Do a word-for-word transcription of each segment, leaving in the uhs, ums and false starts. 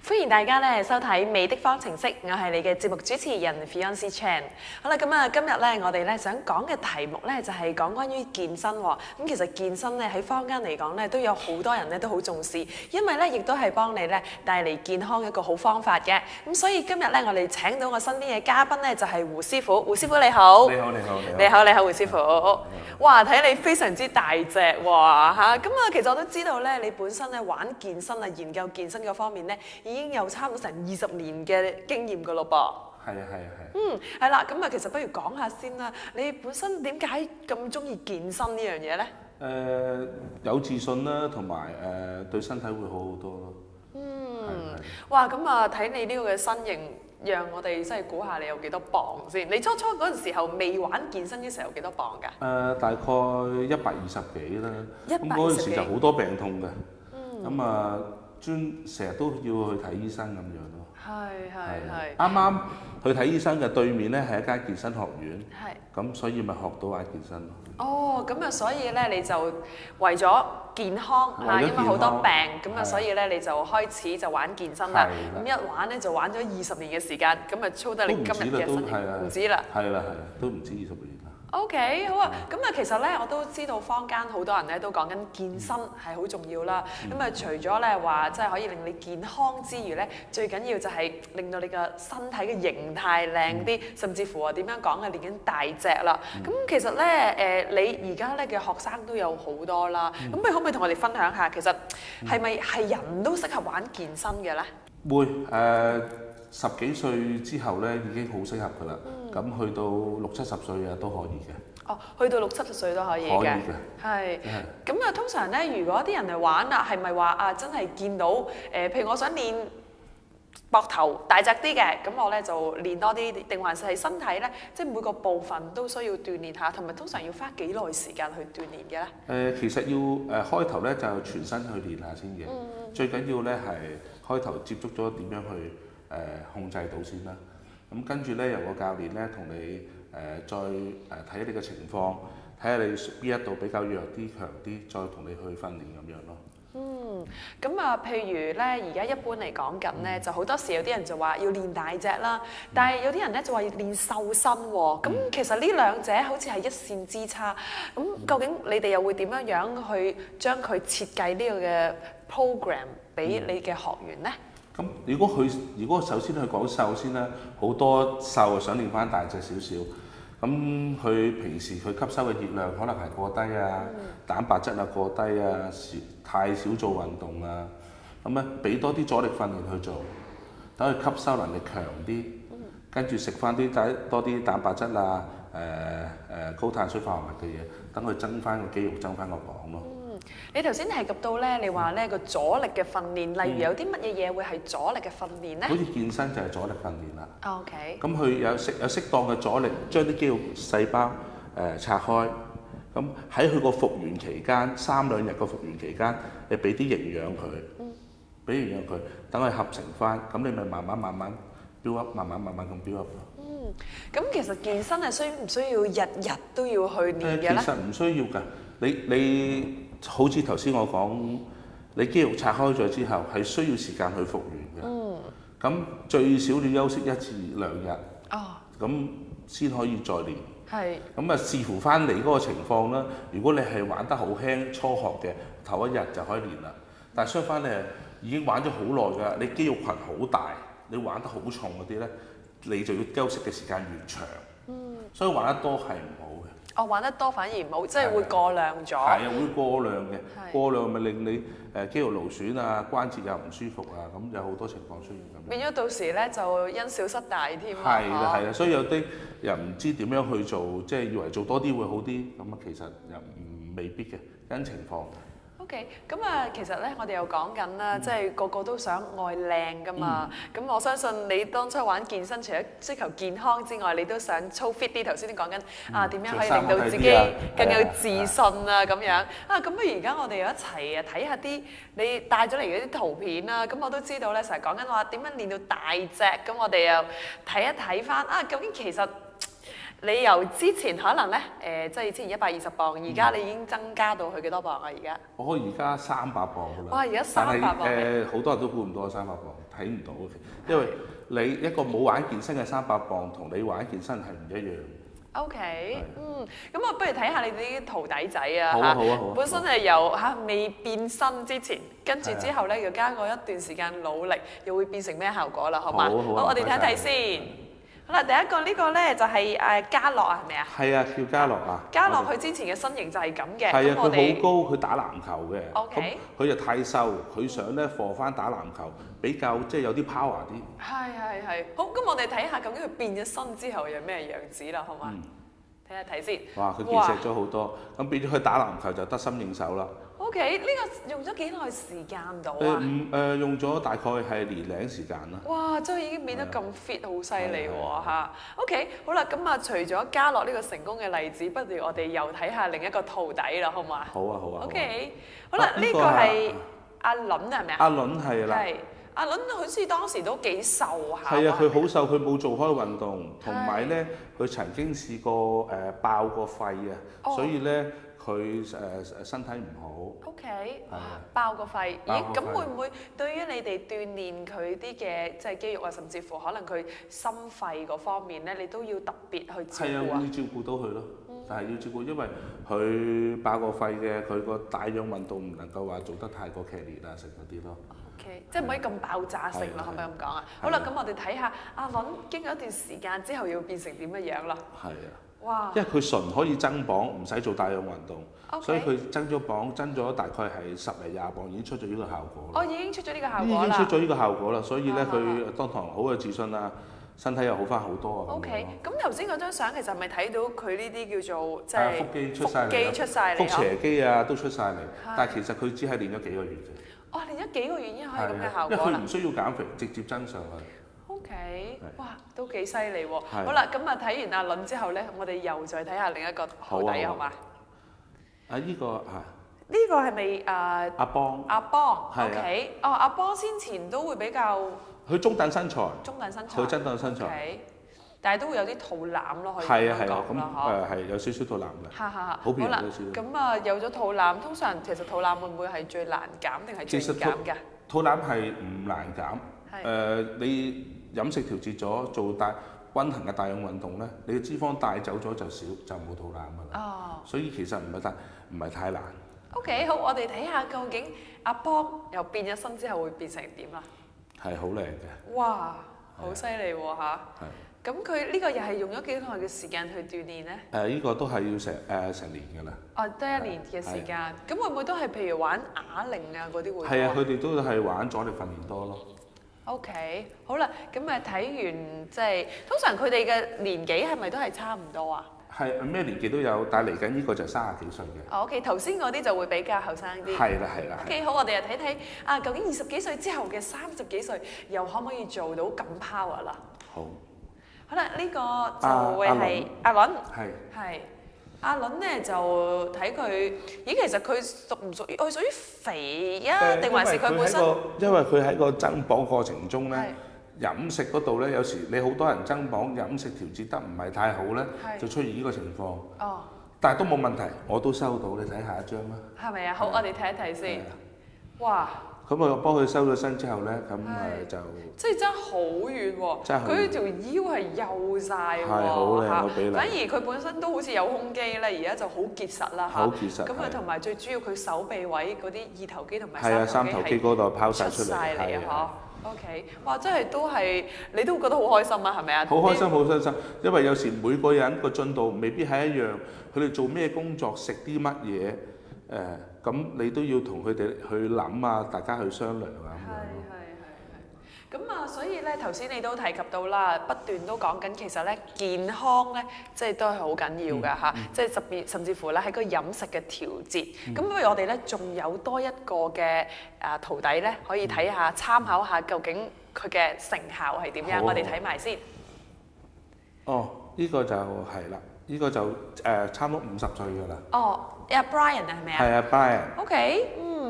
歡迎大家咧收睇《美的方程式》，我係你嘅節目主持人 Fiance Chan。好啦，咁啊今日咧我哋咧想講嘅題目咧就係講關於健身喎。咁其實健身咧喺坊間嚟講咧都有好多人咧都好重視，因為咧亦都係幫你咧帶嚟健康一個好方法嘅。咁所以今日咧我哋請到我身邊嘅嘉賓咧就係胡師傅。胡師傅你好。 你好，你好， 你好，你好，胡師傅。哇，睇你非常之大隻喎嚇。咁啊，其實我都知道咧，你本身咧玩健身啊、研究健身嗰方面咧，已經有差唔多成二十年嘅經驗噶咯噃。 係啊，係啊，係。 嗯，係啦，咁啊，其實不如講下先啦。你本身點解咁中意健身呢樣嘢咧？ 誒有自信啦，同埋誒對身體會好好多咯。 嗯，哇，咁啊，睇你呢個嘅身形，讓我哋真係估下你有幾多磅先。你初初嗰陣時候未玩健身嘅時候，幾多磅㗎？ 誒大概一百二十幾啦。 一百二十幾。 咁嗰陣時就好多病痛嘅。嗯。咁啊，專成日都要去睇醫生咁樣咯。 係係係。 啱啱去睇醫生嘅對面咧係一間健身學院。 係。 咁所以咪學到玩健身咯。 哦，咁啊，所以咧你就為咗健康嚇，因為好多病，咁啊，所以咧你就開始就玩健身啦。咁一玩咧就玩咗二十年嘅時間，咁啊操得你今日嘅身形，唔止啦。 係啦係啦，都唔止二十年啦。 OK， 好啊。咁啊，其實咧我都知道坊間好多人咧都講緊健身係好重要啦。咁啊，除咗咧話即係可以令你健康之餘咧，最緊要就係令到你個身體嘅形態靚啲，甚至乎話點樣講啊，練緊大隻啦。咁其實咧誒，你而家咧嘅學生都有好多啦。咁你可唔可以同我哋分享下，其實係咪係人都適合玩健身嘅咧？ 會誒。十幾歲之後咧已經好適合㗎啦，咁、嗯、去到六七十歲啊都可以嘅。 哦，去到六七十歲都可以嘅。 可以嘅。 係。咁啊，通常咧，如果啲人嚟玩啊，係咪話啊，真係見到誒、呃，譬如我想練膊頭大隻啲嘅，咁我咧就練多啲，定還是係身體咧，即係每個部分都需要鍛鍊下，同埋通常要花幾耐時間去鍛鍊嘅咧？誒、 呃，其實要誒、呃、開頭咧就全身去練下先嘅，嗯、最緊要咧係開頭接觸咗點樣去。誒、呃、控制到先啦，咁跟住咧由個教練咧同你誒、呃、再誒睇下你嘅情況，睇下你邊一度比較弱啲、強啲，再同你去訓練咁樣咯。嗯， 咁啊，譬如咧，而家一般嚟講緊咧，就好多時有啲人就話要練大隻啦，但係有啲人咧就話要練瘦身喎。咁、嗯、其實呢兩者好似係一線之差。咁究竟你哋又會點樣樣去將佢設計呢個嘅 program 俾你嘅學員咧？ 咁如果佢如果首先去講瘦先啦，好多瘦想練翻大隻少少，咁佢平時佢吸收嘅熱量可能係過低啊，嗯、蛋白質啊過低啊，少太少做運動啊，咁咧俾多啲阻力訓練去做，等佢吸收能力強啲，跟住食翻啲帶多啲蛋白質啊，誒、呃、誒高碳水化合物嘅嘢，等佢增翻個肌肉，增翻個磅咯。 你頭先提及到咧，你話咧個阻力嘅訓練，例如有啲乜嘢嘢會係阻力嘅訓練咧？ 好似健身就係阻力訓練啦。 OK。咁佢有適有適當嘅阻力，將啲肌肉細胞誒、呃、拆開。咁喺佢個復原期間，三兩日個復原期間，你俾啲營養佢，俾營養佢，等佢合成翻，咁你咪慢慢慢慢 build up，慢慢慢慢咁 build up 咯。 嗯，咁其實健身係需唔需要日日都要去練嘅咧？ 其實唔需要㗎，你你。好似頭先我講，你肌肉拆開咗之後，係需要時間去復原嘅。嗯。咁最少你休息一至兩日。哦。咁先可以再練。係。咁啊，視乎翻你嗰個情況啦。如果你係玩得好輕，初學嘅，頭一日就可以練啦。但係相反，你係已經玩咗好耐㗎，你肌肉群好大，你玩得好重嗰啲咧，你就要休息嘅時間越長。嗯。所以玩得多係唔好嘅。 我、哦、玩得多反而唔好，即係會過量咗。係啊，會過量嘅，過量咪令你誒肌肉勞損啊，關節又唔舒服啊，咁有好多情況出現咁。 變咗到時咧就因小失大添。 係啦係啦，所以有啲人唔知點樣去做，即係以為做多啲會好啲，咁啊其實又唔未必嘅，因情況。 OK， 咁啊，其實咧，我哋又講緊啦，即係個個都想愛靚噶嘛。咁、嗯、我相信你當初玩健身，除咗追求健康之外，你都想操 fit 啲。頭先你講緊啊，點樣可以令到自己更有自信啊咁樣啊。咁不如而家我哋又一齊啊睇下啲你帶咗嚟嗰啲圖片啦。咁我都知道咧，成日講緊話點樣練到大隻。咁我哋又睇一睇翻啊，究竟其實你由之前可能咧誒，即係之前一百二十磅，而家你已經增加到去幾多磅啊？而家我而家三百磅㗎啦。 哇！而家三百磅。 誒，好多人都估唔到三百磅，睇唔到嘅，因為你一個冇玩健身嘅三百磅，同你玩健身係唔一樣。 O K， 嗯，咁我不如睇下你哋啲徒弟仔啊好啊好啊好啊！ 本身係由嚇未變身之前，跟住之後咧又加過一段時間努力，又會變成咩效果啦？好嘛？好，我哋睇睇先。好啦，第一個呢個咧就係誒嘉樂啊，係咪啊？係啊，叫嘉樂啊。 嘉樂佢之前嘅身形就係咁嘅。 係啊，佢好高，佢打籃球嘅。 O K。 佢就太瘦，佢想咧放翻打籃球，比較即係有啲 power 啲。 係係係。好，咁我哋睇下究竟佢變咗身之後有咩樣子啦，好嘛？睇下睇先。 哇！佢健碩咗好多，咁變咗佢打籃球就得心應手啦。 O K，呢個用咗幾耐時間到啊？ 誒唔誒用咗大概係年零時間啦。 哇！真係已經變得咁 fit，好犀利喎嚇。O K，好啦，咁啊，除咗嘉樂呢個成功嘅例子，不如我哋又睇下另一個徒弟啦，好嘛？ 好啊好啊。 O K，好啦，呢個係阿倫係咪啊？ 阿倫係啦。 係。阿倫好似當時都幾瘦下。 係啊，佢好瘦，佢冇做開運動，同埋咧佢曾經試過誒爆過肺啊，所以咧佢誒誒身體唔好。O K，爆個肺，咦？咁會唔會對於你哋鍛鍊佢啲嘅即係肌肉啊，甚至乎可能佢心肺嗰方面咧，你都要特別去照顧啊？ 係啊，要照顧到佢咯，但係要照顧，因為佢爆個肺嘅，佢個帶氧運動唔能夠話做得太過劇烈啊，成嗰啲咯。 Okay，即係唔可以咁爆炸性咯，可唔可以咁講啊？好啦，咁我哋睇下阿倫經過一段時間之後要變成點嘅樣啦。 係啊。 哇！ 因為佢純可以增磅，唔使做帶氧運動， okay， 所以佢增咗磅，增咗大概係十零廿磅，已經出咗呢個效果。 哦，已經出咗呢個效果啦。 已經出咗呢個效果啦，所以咧佢當堂好有自信啦，身體又好翻好多啊。 O K，咁頭先嗰張相其實係咪睇到佢呢啲叫做即係腹肌出晒嚟， 腹肌出晒嚟， 腹斜肌啊都出晒嚟，但係其實佢只係練咗幾個月啫。 哦，練咗幾個月已經可以咁嘅效果啦。 因為佢唔需要減肥，直接增上去。 O K，哇，都幾犀利喎！好啦，咁啊睇完阿倫之後咧，我哋又再睇下另一個徒弟好嘛？ 啊，呢個係。 呢個係咪誒？ 阿邦。 阿邦。O K，哦，阿邦先前都會比較。 佢中等身材。 中等身材。 佢中等身材。 但係都會有啲肚腩咯，可以係啊係咁啊，咁講啦， 誒係有少少肚腩嘅。 嚇嚇嚇！ 好便宜少少。 咁啊有咗肚腩，通常其實肚腩會唔會係最難減定係最易減㗎？ 肚腩係唔難減。誒，你飲食調節咗，做大均衡嘅帶氧運動咧，你嘅脂肪帶走咗就少，就冇肚腩㗎啦。哦。所以其實唔係太唔係太難。 O K， 好，我哋睇下究竟阿邦又變咗身之後會變成點啦？ 係好靚嘅。 哇！好犀利喎嚇！係。咁佢呢個又係用咗幾耐嘅時間去鍛鍊咧？誒， 呢個都係要成誒成年㗎啦。 哦，得一年嘅時間。咁會唔會都係譬如玩啞鈴啊嗰啲會？ 係啊，佢哋都係玩阻力訓練多咯。O K， 好啦，咁誒睇完即係通常佢哋嘅年紀係咪都係差唔多啊？ 係咩年紀都有，但係嚟緊呢個就三十幾歲嘅。 哦 O K， 頭先嗰啲就會比較後生啲。係啦係啦。 O K， 好，我哋又睇睇啊，究竟二十幾歲之後嘅三十幾歲又可唔可以做到咁 power 啦？好。好啦，呢個就會係阿倫。係。係。阿倫咧就睇佢，咦，其實佢屬唔屬於？佢屬於肥啊，定還是佢本身？ 因為佢喺個增磅過程中咧，飲食嗰度咧，有時你好多人增磅，飲食調節得唔係太好咧，就出現呢個情況。哦。但係都冇問題，我都收到，你睇下一張啦。係咪啊？好，我哋睇一睇先。哇！咁我幫佢收咗身之後咧，咁誒就即係爭好遠喎！佢條腰係幼晒喎， 係好靚個比例。 反而佢本身都好似有胸肌咧，而家就好結實啦嚇。 好結實。 咁啊，同埋最主要佢手臂位嗰啲二頭肌同埋三頭肌係三頭肌嗰度拋晒出嚟。 出曬嚟啊！嗬，OK，哇！真係都係你都會覺得好開心啊，係咪啊？ 好開心，好開心，因為有時每個人個進度未必係一樣，佢哋做咩工作，食啲乜嘢。誒，咁你都要同佢哋去諗啊，大家去商量啊咁樣。 係係係係。咁啊，所以咧頭先你都提及到啦，不斷都講緊其實咧健康咧，即係都係好緊要㗎嚇，即係特別甚至乎咧喺個飲食嘅調節。咁不如我哋咧仲有多一個嘅啊徒弟咧，可以睇下參考下究竟佢嘅成效係點樣，我哋睇埋先。 哦，呢個就係啦，呢個就誒差唔多五十歲㗎啦。 哦。阿 Brian 啊，係咪啊？ 係啊 ，Brian。 OK，嗯，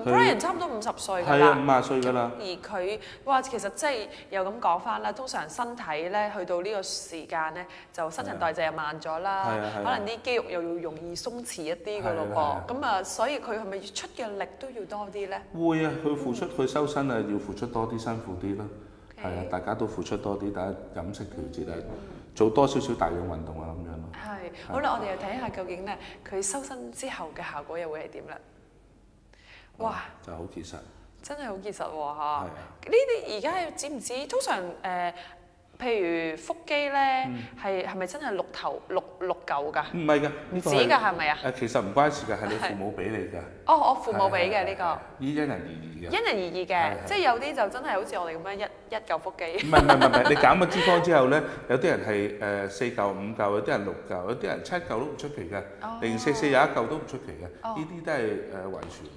Brian 差唔多五十歲㗎係啊， 啦。 五廿歲㗎啦。 而佢哇，其實即係又咁講翻啦，通常身體咧去到呢個時間咧，就新陳代謝又慢咗啦， 係啊係啊可能啲肌肉又要容易鬆弛一啲㗎咯係啊噃。咁啊，所以佢係咪出嘅力都要多啲咧？ 會啊，佢付出佢修身啊，要付出多啲，辛苦啲咯。係啊，大家都付出多啲，大家飲食調節啊，做多少少大量運動啊咁樣咯。 係，好啦，我哋又睇下究竟咧，佢修身之後嘅效果又會係點啦？哇！ 就好結實。 真係好結實喎嚇！ 係啊。 呢啲而家知唔知？通常誒，譬如腹肌咧，係係咪真係六頭六六嚿㗎？ 唔係㗎， 唔止㗎係咪啊？ 誒，其實唔關事㗎，係你父母俾你㗎。 哦，我父母俾嘅呢個。 依因人而異嘅。 因人而異嘅，即係有啲就真係好似我哋咁樣一一嚿腹肌。 唔係唔係唔係，你減咗脂肪之後咧，有啲人係誒四嚿五嚿，有啲人六嚿，有啲人七嚿都唔出奇嘅，零四四有一嚿都唔出奇嘅，呢啲都係誒遺傳。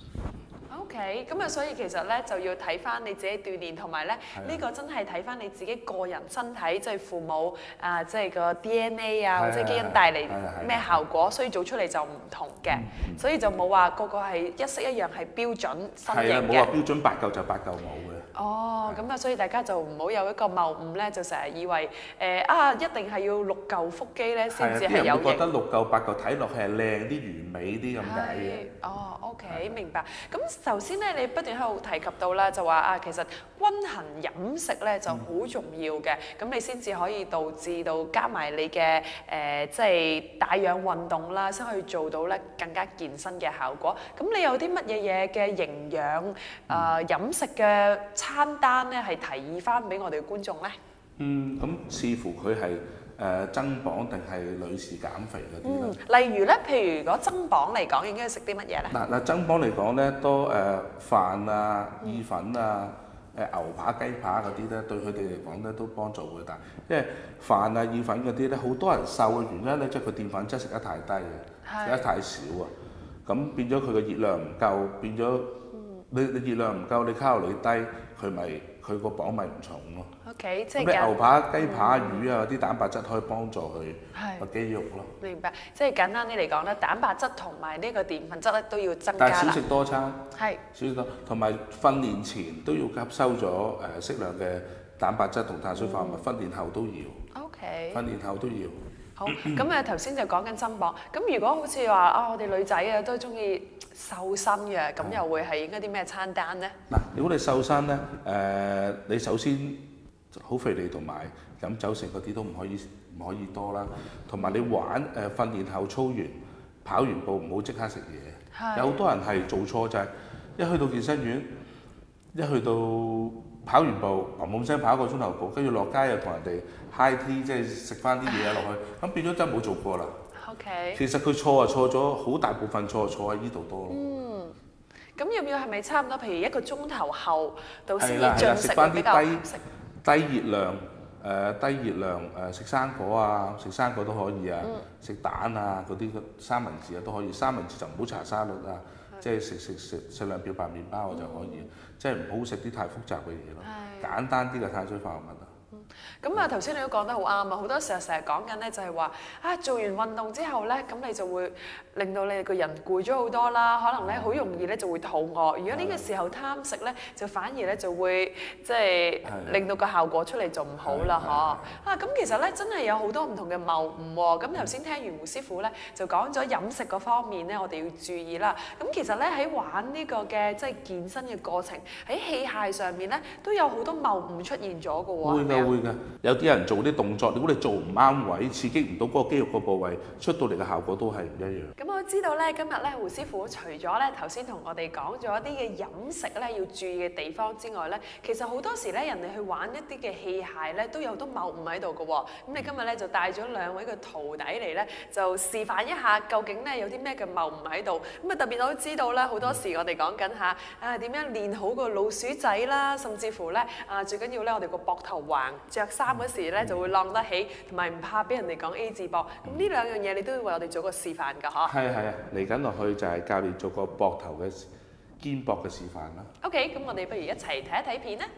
OK，咁啊，所以其實咧就要睇翻你自己鍛鍊，同埋咧呢個真係睇翻你自己個人身體，即係父母啊，即係個 D N A 啊，或者基因帶嚟咩效果，所以做出嚟就唔同嘅，所以就冇話個個係一式一樣係標準身形嘅。 係啊，冇話標準八嚿就八嚿冇嘅。 哦，咁啊，所以大家就唔好有一個謬誤咧，就成日以為誒啊一定係要六嚿腹肌咧先至係有型。啲人會覺得六嚿八嚿睇落係靚啲、完美啲咁解嘅。 哦，OK，明白。咁頭先咧，你不斷喺度提及到啦，就話啊，其實均衡飲食咧就好重要嘅，咁你先至可以導致到加埋你嘅誒，即係帶氧運動啦，先可以做到咧更加健身嘅效果。咁你有啲乜嘢嘢嘅營養誒飲食嘅餐單咧，係提議翻俾我哋嘅觀眾咧？ 嗯，咁視乎佢係誒增磅定係女士減肥嗰啲啦。 例如咧，譬如如果增磅嚟講，應該食啲乜嘢咧？ 嗱嗱，增磅嚟講咧，多誒飯啊、意粉啊、誒牛扒、雞扒嗰啲咧，對佢哋嚟講咧都幫助會大。因為飯啊、意粉嗰啲咧，好多人瘦嘅原因咧，即係佢澱粉質食得太低嘅，食得太少啊，咁變咗佢嘅熱量唔夠，變咗你你熱量唔夠，你卡路里低，佢咪佢個磅咪唔重咯。 OK， 即係咁你牛扒、雞扒、魚啊嗰啲蛋白質可以幫助佢個肌肉咯。 明白，即係簡單啲嚟講咧，蛋白質同埋呢個澱粉質咧都要增加啦。 但係少食多餐， 係少食多，同埋訓練前都要吸收咗誒適量嘅蛋白質同碳水化合物，訓練後都要。 OK。 訓練後都要。 好，咁啊頭先就講緊增磅，咁如果好似話啊，我哋女仔啊都中意瘦身嘅，咁又會係應該啲咩餐單咧？ 嗱，如果你瘦身咧，誒你首先好肥膩同埋飲酒食嗰啲都唔可以唔可以多啦，同埋你玩誒訓練後操完跑完步唔好即刻食嘢。有好多人係做錯就係一去到健身院，一去到跑完步，砰砰聲跑一個鐘頭步，跟住落街又同人哋 high tea，即係食翻啲嘢落去，咁變咗真係冇做過啦。 OK。 其實佢錯啊錯咗，好大部分錯錯喺呢度多咯。 嗯，咁要唔要係咪差唔多？譬如一個鐘頭後到先係啦係啦， 至進食食翻比較啲食低低熱量誒低熱量誒食生果啊，食生果都可以啊，食蛋啊嗰啲三文治啊都可以，三文治就唔好搽沙律啊。即係食食食食兩片白麵包就可以，即係唔好食啲太複雜嘅嘢咯，簡單啲嘅碳水化合物啊。 咁啊頭先你都講得好啱啊！好多時候成日講緊咧就係話啊做完運動之後咧，咁你就會令到你個人攰咗好多啦，可能咧好容易咧就會肚餓。如果呢個時候貪食咧，就反而咧就會即係令到個效果出嚟就唔好啦，嗬啊！咁其實咧真係有好多唔同嘅謬誤喎。咁頭先聽完胡師傅咧就講咗飲食嗰方面咧，我哋要注意啦。咁其實咧喺玩呢個嘅即係健身嘅過程，喺器械上面咧都有好多謬誤出現咗嘅喎。 會㗎會㗎，有啲人做啲動作，如果你做唔啱位，刺激唔到嗰個肌肉個部位，出到嚟嘅效果都係唔一樣。 咁我知道咧，今日咧胡師傅除咗咧頭先同我哋講咗一啲嘅飲食咧要注意嘅地方之外咧，其實好多時咧人哋去玩一啲嘅器械咧都有好多謬誤喺度嘅喎。咁你今日咧就帶咗兩位嘅徒弟嚟咧，就示範一下究竟咧有啲咩嘅謬誤喺度。咁啊特別我都知道啦，好多時我哋講緊下啊點樣練好個老鼠仔啦，甚至乎咧啊最緊要咧我哋個膊頭橫，着衫嗰時咧就會晾得起，同埋唔怕俾人哋講 A 字膊。咁呢兩樣嘢你都要為我哋做個示範㗎，嗬？ 係啊係啊，嚟緊落去就係教你做個膊頭嘅肩膊嘅示範啦。 OK，咁我哋不如一齊睇一睇片啦。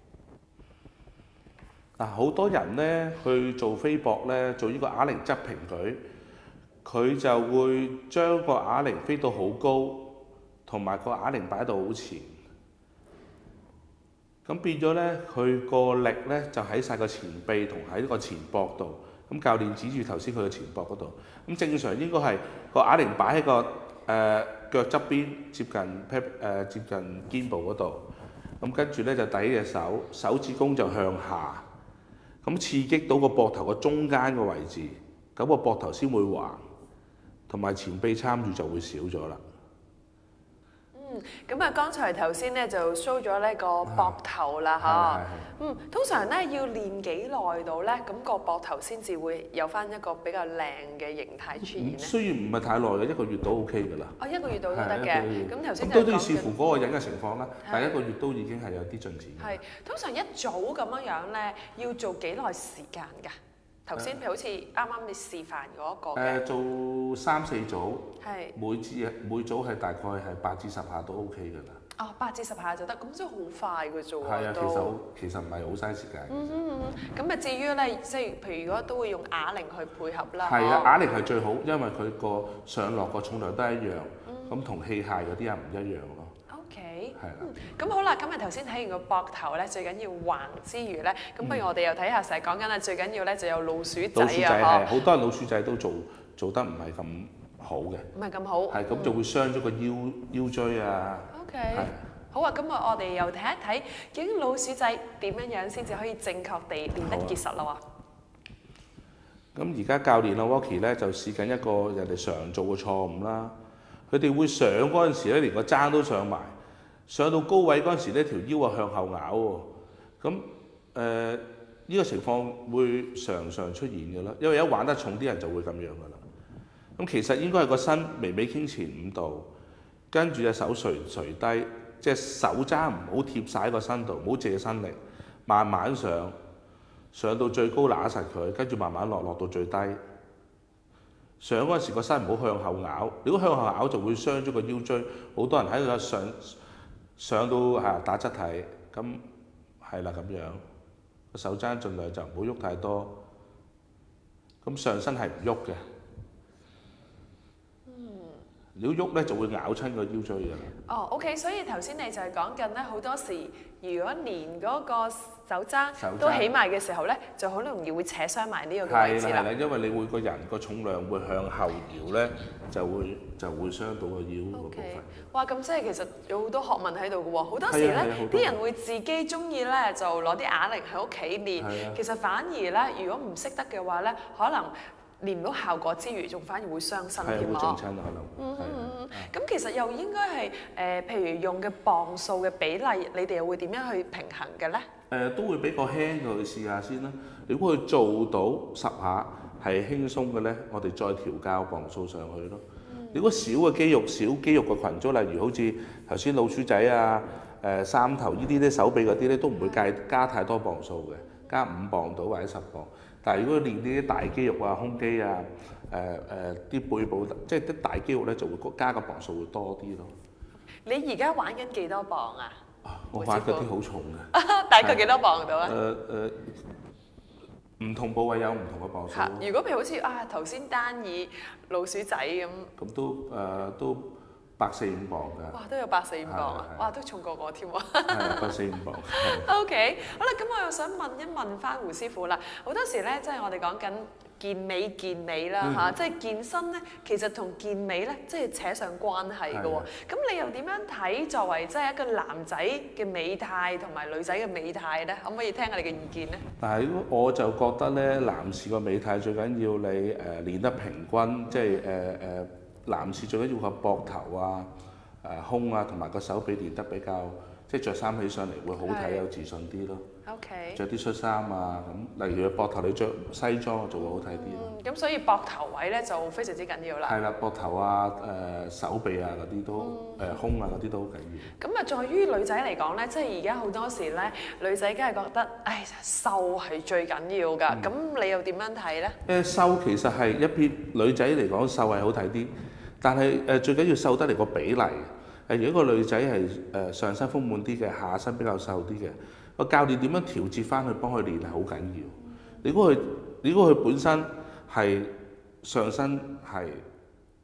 嗱，好多人咧去做飛膊咧，做呢個啞鈴側平舉，佢就會將個啞鈴飛到好高， 同埋個啞鈴擺到好前。咁變咗咧，佢個力咧就喺晒個前臂同喺個前膊度。咁教練指住頭先佢嘅前膊嗰度。咁正常應該係個啞鈴擺喺個誒、呃、腳側邊，接近 pat 誒接近肩部嗰度。咁跟住咧就抵隻手，手指公就向下。咁刺激到個膊頭個中間個位置，咁個膊頭先會橫，同埋前臂參與就會少咗啦。 嗯，咁啊，剛才頭先咧就 show 咗呢個膊頭啦，嚇。嗯，通常咧要練幾耐到咧，咁個膊頭先至會有翻一個比較靚嘅形態出現咧。 雖然唔係太耐嘅，一個月都 OK 㗎啦。 哦，一個月到都得嘅。咁頭先都都要視乎嗰個人嘅情況啦。但係一個月都已經係有啲進展。 係，通常一組咁樣樣咧，要做幾耐時間㗎？頭先譬如好似啱啱你示範嗰個嘅。誒， 做三四組。 係。 每支每組係大概係八至十下都 OK 㗎啦。 哦，八至十下就得，咁真係好快嘅啫喎。 係啊，其實好，其實唔係好嘥時間。 嗯嗯嗯。咁啊，至於咧，即係譬如如果都會用啞鈴去配合啦。 係啊，啞鈴係最好，因為佢個上落個重量都一樣，咁同器械嗰啲又唔一樣咯。 OK。 係啦。 咁好啦，咁啊頭先睇完個膊頭咧，最緊要橫之餘咧，咁不如我哋又睇下成日講緊啦，最緊要咧就有老鼠仔啊。 老鼠仔係好多人老鼠仔都做做得唔係咁好嘅。 唔係咁好。係咁就會傷咗個腰腰椎啊。 OK。好啊，咁啊，我哋又睇一睇究竟老鼠仔點樣樣先至可以正確地練得結實啦喎。 咁而家教練阿 Walkie 咧就試緊一個人哋常做嘅錯誤啦。佢哋會上嗰陣時咧，連個踭都上埋，上到高位嗰陣時咧，條腰啊向後咬喎。咁誒呢個情況會常常出現嘅啦，因為一玩得重啲人就會咁樣噶啦。咁其實應該係個身微微傾前五度，跟住隻手垂垂低。即係手踭唔好貼晒喺個身度，唔好借身力，慢慢上，上到最高揦實佢，跟住慢慢落，落到最低。上嗰陣時個身唔好向後咬，如果向後咬就會傷咗個腰椎。好多人喺度上上到係打側體，咁係啦咁樣。個手踭盡量就唔好喐太多，咁上身係唔喐嘅。如果喐咧就會咬親個腰椎㗎啦。 哦 ，OK， 所以頭先你就係講緊咧，好多時如果連嗰個手踭都起埋嘅時候咧，就好容易會扯傷埋呢個位置啦。 係啦，因為你會個人個重量會向後搖咧，就會就會傷到個腰個部分。 哇，咁即係其實有好多學問喺度嘅喎。好多時咧，啲人會自己中意咧就攞啲啞鈴喺屋企練，其實反而咧，如果唔識得嘅話咧，可能練唔到效果之餘，仲反而會傷身添咯。 係會整親可能。 嗯嗯嗯。咁其實又應該係誒，譬如用嘅磅數嘅比例，你哋又會點樣去平衡嘅咧？誒都會俾個輕佢試下先啦。如果佢做到十下係輕鬆嘅咧，我哋再調校磅數上去咯。如果小嘅肌肉、小肌肉嘅群組，例如好似頭先老鼠仔啊、誒三頭呢啲咧、手臂嗰啲咧，都唔會計加太多磅數嘅，加五磅到或者十磅。但係如果練呢啲大肌肉啊、胸肌啊、誒誒啲背部，即係啲大肌肉咧，就會加個磅數會多啲咯。 你而家玩緊幾多磅啊？ 我玩嗰啲好重嘅。 大概幾多磅到啊？ 誒誒，唔同部位有唔同嘅磅數。 如果譬如好似啊頭先單以老鼠仔咁， 咁都誒、呃、都百四五磅㗎。哇， 都有百四五磅啊！哇，都重過我添喎。 係百四五磅。 O K， 好啦，咁我又想問一問翻胡師傅啦。好多時咧，即係我哋講緊健美健美啦嚇，即係健身咧，其實同健美咧，即係扯上關係嘅喎。咁你又點樣睇作為即係一個男仔嘅美態同埋女仔嘅美態咧？可唔可以聽下你嘅意見咧？ 但係我就覺得咧，男士個美態最緊要你誒練得平均，即係誒誒男士最緊要個膊頭啊、誒胸啊同埋個手臂練得比較，即係着衫起上嚟會好睇，有自信啲咯。 OK。着啲恤衫啊，咁例如個膊頭你着西裝就會好睇啲。 嗯，咁所以膊頭位咧就非常之緊要啦。 係啦，膊頭啊、誒、呃、手臂啊嗰啲都誒、嗯呃、胸啊嗰啲都好緊要。咁啊，在於女仔嚟講咧，即係而家好多時咧，女仔梗係覺得，唉，瘦係最緊要㗎。咁、嗯、你又點樣睇咧？誒瘦其實係一撇女仔嚟講，瘦係好睇啲，但係誒、呃、最緊要瘦得嚟個比例。誒如果個女仔係誒上身豐滿啲嘅，下身比較瘦啲嘅，個教練點樣調節翻去幫佢練係好緊要。如果佢如果佢本身係上身係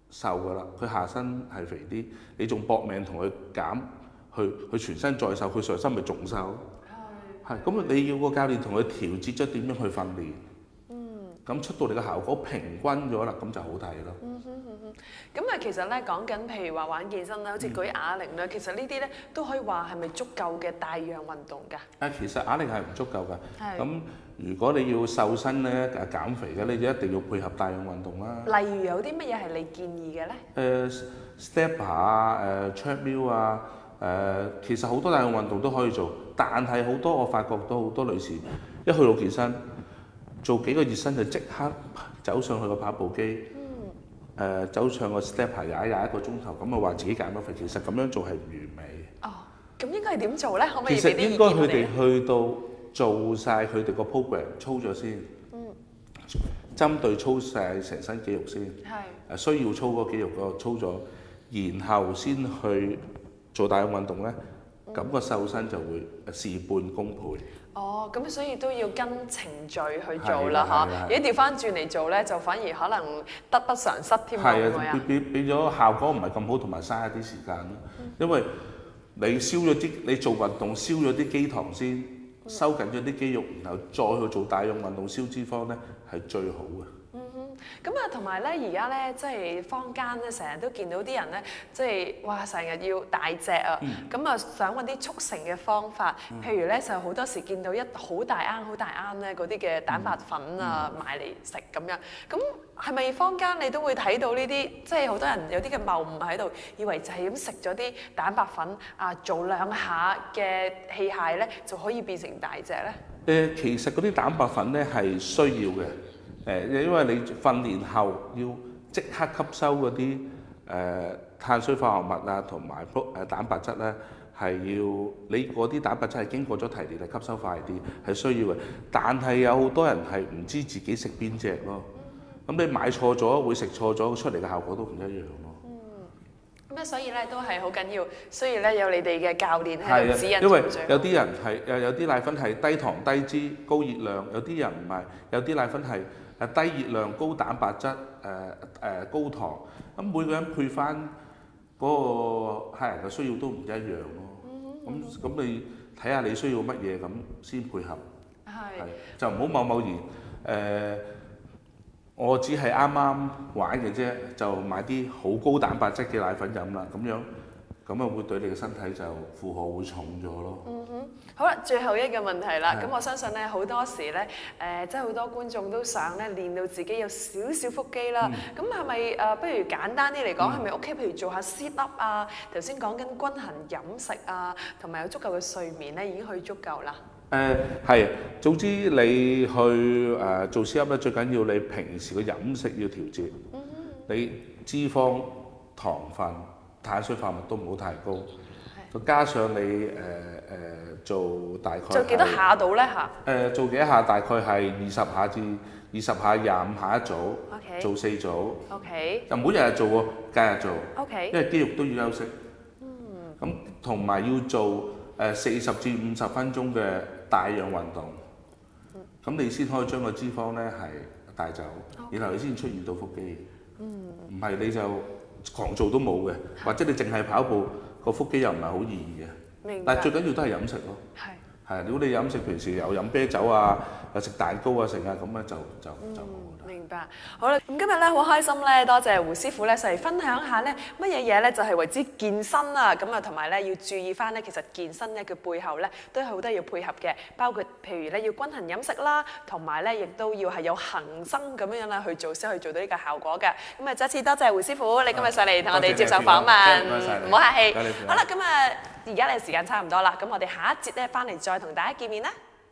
瘦㗎啦，佢下身係肥啲，你仲搏命同佢減，去去全身再瘦，佢上身咪仲瘦？係。係，咁你要個教練同佢調節咗點樣去訓練。嗯。咁出到嚟嘅效果平均咗啦，咁就好睇咯。 嗯哼嗯哼。咁啊，其實咧講緊譬如話玩健身啦，好似舉啞鈴啦，其實呢啲咧都可以話係咪足夠嘅帶氧運動㗎？ 啊，其實啞鈴係唔足夠㗎。 係。 咁如果你要瘦身咧，誒減肥嘅，你就一定要配合帶氧運動啦。 例如有啲乜嘢係你建議嘅咧？ 誒 stepper 啊，誒 treadmill 啊，誒其實好多帶氧運動都可以做，但係好多我發覺到好多女士一去到健身，做幾個熱身就即刻走上去個跑步機，誒走上個 stepper 踩踩一個鐘頭，咁啊話自己減咗肥，其實咁樣做係唔完美。 哦，咁應該係點做咧？可唔可以其實俾啲意見應該佢我哋哋去到做晒佢哋個 program 操咗先，嗯，針對操晒成身肌肉先，係誒需要操嗰個肌肉嗰個操咗，然後先去做帶氧運動咧，咁個瘦身就會事半功倍。 哦，咁所以都要跟程序去做啦，嚇。如果調翻轉嚟做咧，就反而可能得不償失添啊，會唔會啊？ 係啊，變變變咗效果唔係咁好，同埋嘥一啲時間咯。因為你燒咗啲，你做運動燒咗啲肌糖先，收緊咗啲肌肉，然後再去做帶氧運動燒脂肪咧，係最好嘅。 咁啊，同埋咧，而家咧，即係坊間咧，成日都見到啲人咧，即係哇，成日要大隻啊，咁啊、嗯，想揾啲速成嘅方法，嗯、譬如咧，就好多時見到一好大罌好大罌咧，嗰啲嘅蛋白粉啊，嗯、買嚟食咁樣。咁係咪坊間你都會睇到呢啲？即係好多人有啲嘅謬誤喺度，以為就係咁食咗啲蛋白粉啊，做兩下嘅器械咧，就可以變成大隻咧？ 誒，其實嗰啲蛋白粉咧係需要嘅。誒，因為你訓練後要即刻吸收嗰啲誒碳水化合物啊，同埋誒蛋白質咧，係要你嗰啲蛋白質係經過咗提煉嚟吸收快啲，係需要嘅。但係有好多人係唔知自己食邊隻咯，咁你買錯咗，會食錯咗，出嚟嘅效果都唔一樣咯。 嗯，咁啊，所以咧都係好緊要，需要咧有你哋嘅教練喺度指引。 因為有啲人係誒有啲奶粉係低糖低脂高熱量，有啲人唔係，有啲奶粉係誒低熱量高蛋白質誒誒、呃呃、高糖，咁每個人配翻嗰個客人嘅需要都唔一樣咯。咁咁、嗯、你睇下你需要乜嘢咁先配合，係是就唔好貿貿然誒、呃，我只係啱啱玩嘅啫，就買啲好高蛋白質嘅奶粉飲啦，咁樣。咁啊會對你嘅身體就負荷會重咗咯。 嗯哼，好啦，最後一個問題啦。咁的我相信咧好多時咧，誒即係好多觀眾都想咧練到自己有少少腹肌啦。咁係咪誒？不如簡單啲嚟講，係咪屋企譬如做下 sit up 啊？頭先講緊均衡飲食啊，同埋有足夠嘅睡眠咧，已經可以足夠啦。 誒係、呃，總之你去誒、呃、做 sit up 咧，最緊要你平時嘅飲食要調節。嗯、哼你脂肪、糖分、碳水化合物都唔好太高，再加上你誒誒、呃、做大概做幾多下到咧嚇？誒、 呃、做幾多下大概係二十下至二十下，廿五下一組，okay. 做四組，okay. 就唔好日日做喎，隔日做，okay. 因為肌肉都要休息。嗯，咁同埋要做誒四十至五十分鐘嘅帶氧運動，咁、嗯、你先可以將個脂肪咧係帶走，okay. 然後你先出現到腹肌。嗯，唔係你就狂做都冇嘅，或者你淨係跑步，個腹肌又唔係好易嘅。明白。但係最緊要都係飲食咯。係。係，如果你飲食平時有飲啤酒啊，又食蛋糕啊，成啊咁咧就就就冇啦。明白。好啦，咁今日咧好開心咧，多謝胡師傅咧上嚟分享下咧乜嘢嘢咧就係為之健身啊，咁啊同埋咧要注意翻咧，其實健身咧嘅背後咧都係好多要配合嘅，包括譬如咧要均衡飲食啦，同埋咧亦都要係有恆生咁樣樣啦去做先可以做到呢個效果嘅。咁啊再一次多謝胡師傅，你今日上嚟同我哋接受訪問，唔好客氣。好啦，咁啊而家你時間差唔多啦，咁我哋下一節咧翻嚟再同大家見面啦。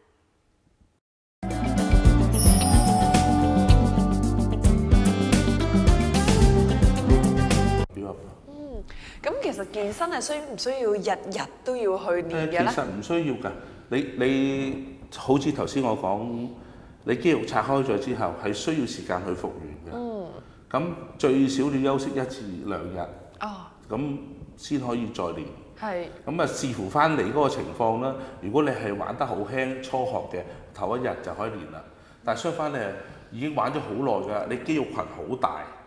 嗯，咁其實健身係需唔需要日日都要去練嘅咧？其實唔需要㗎，你你好似頭先我講，你肌肉拆開咗之後係需要時間去復原嘅。嗯。咁最少你休息一至兩日。哦。咁先可以再練。係。咁啊，視乎翻你嗰個情況啦。如果你係玩得好輕，初學嘅，頭一日就可以練啦。但係相反你係已經玩咗好耐㗎，你肌肉群好大，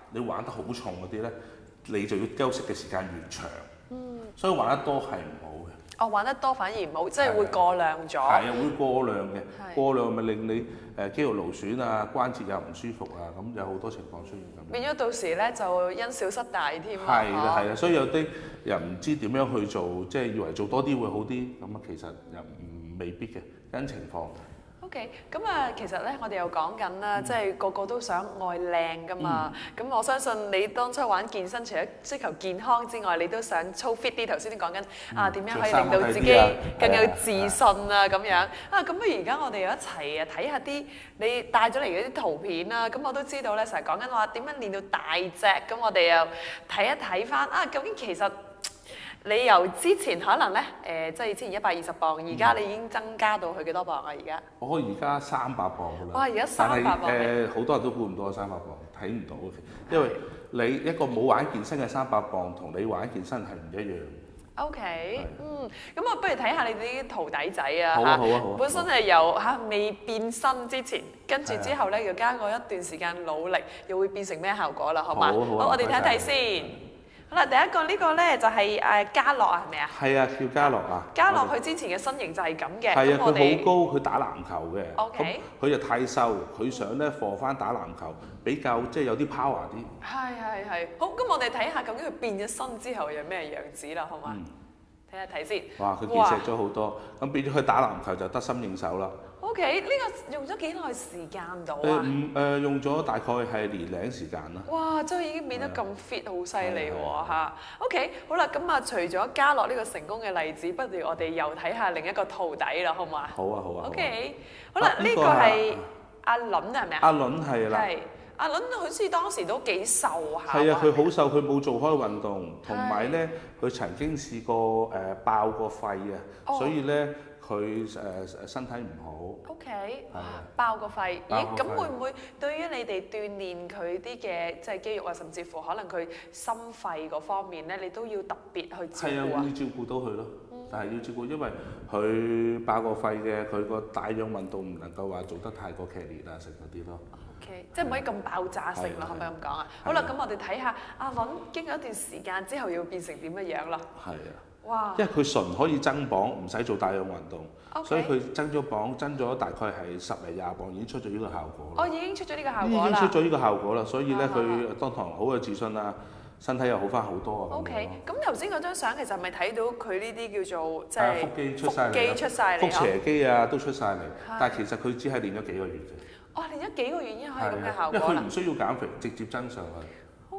你玩得好重嗰啲咧，你就要休息嘅時間越長。嗯。所以玩得多係唔好嘅。 哦，玩得多反而唔好，即係會過量咗。 係啊，會過量嘅。過量咪令你誒肌肉勞損啊，關節又唔舒服啊，咁有好多情況出現咁。 變咗到時咧就因小失大添啊！ 係啦係啦，所以有啲人唔知點樣去做，即係以為做多啲會好啲，咁啊其實又唔未必嘅，跟情況。 OK，咁啊，其實咧，我哋又講緊啦，即係個個都想愛靚噶嘛。咁我相信你當初玩健身，除咗追求健康之外，你都想操 fit 啲。頭先你講緊啊，點樣可以令到自己更有自信啊咁樣啊。咁不如而家我哋又一齊啊睇下啲你帶咗嚟嗰啲圖片啦。咁我都知道咧，成日講緊話點樣練到大隻。咁我哋又睇一睇翻啊，究竟其實你由之前可能咧，誒、呃，即係之前一百二十磅，而家你已經增加到去幾多磅啊？而家我而家三百磅㗎啦。哇！ 而家三百磅。 誒，好、呃、多人都估唔到三百磅，睇唔到嘅，因為你一個冇玩健身嘅三百磅，同你玩健身係唔一樣。O K， 嗯，咁我不如睇下你啲徒弟仔啊嚇。好啊好啊好啊。 本身係由嚇未變身之前，跟住之後咧又加過一段時間努力，又會變成咩效果啦？好嘛？好，好，好，我哋睇睇先。好啦，第一個呢個咧就係誒嘉樂啊，係咪啊？係啊， 叫嘉樂啊。 嘉樂佢之前嘅身形就係咁嘅。 係啊，佢好高，佢打籃球嘅。 O K。 佢就太瘦，佢想咧放翻打籃球，比較即係有啲 power 啲。 係係係。好，咁我哋睇下究竟佢變咗身之後有咩樣子啦，好嘛？睇下睇先。 哇！佢健碩咗好多，咁變咗佢打籃球就得心應手啦。 O K，呢個用咗幾耐時間到啊？ 誒唔誒用咗大概係年零時間啦。 哇！真係已經變得咁 fit，好犀利喎嚇。O K，好啦，咁啊，除咗嘉樂呢個成功嘅例子，不如我哋又睇下另一個徒弟啦，好嘛？ 好啊好啊。 O K，好啦，呢個係阿倫係咪啊？ 阿倫係啦。 係阿倫好似當時都幾瘦下。 係啊，佢好瘦，佢冇做開運動，同埋咧佢曾經試過誒爆過肺啊，所以咧。佢誒誒身體唔好 ，OK，爆個肺，咦？咁會唔會對於你哋鍛鍊佢啲嘅即係肌肉啊，甚至乎可能佢心肺嗰方面咧，你都要特別去照顧啊？係啊， 要照顧到佢咯，但係要照顧，因為佢爆個肺嘅，佢個帶氧運動唔能夠話做得太過劇烈啊，食嗰啲咯。 OK，即係唔可以咁爆炸性咯，可唔可以咁講啊？好啦，咁我哋睇下阿倫經過一段時間之後要變成點嘅樣啦。 係啊。 哇！ 因為佢純可以增磅，唔使做帶氧運動， okay。 所以佢增咗磅，增咗大概係十零廿磅，已經出咗呢個效果啦。 哦，已經出咗呢個效果啦。 已經出咗呢個效果啦，所以咧佢當堂好有自信啦，身體又好翻好多啊。 OK，咁頭先嗰張相其實係咪睇到佢呢啲叫做即係腹肌出晒嚟， 腹肌出晒嚟， 腹斜肌啊都出晒嚟，但係其實佢只係練咗幾個月啫。 哦，練咗幾個月已經可以咁嘅效果啦。 因為佢唔需要減肥，直接增上去。